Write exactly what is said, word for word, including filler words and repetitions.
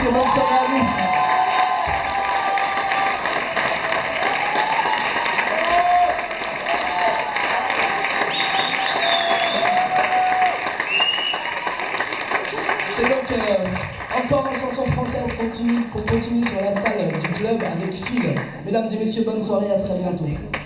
messieurs, bonne soirée à vous. C'est donc euh, encore une chanson française continue, qu'on continue sur la salle du club avec Phil. Mesdames et messieurs, bonne soirée, à très bientôt.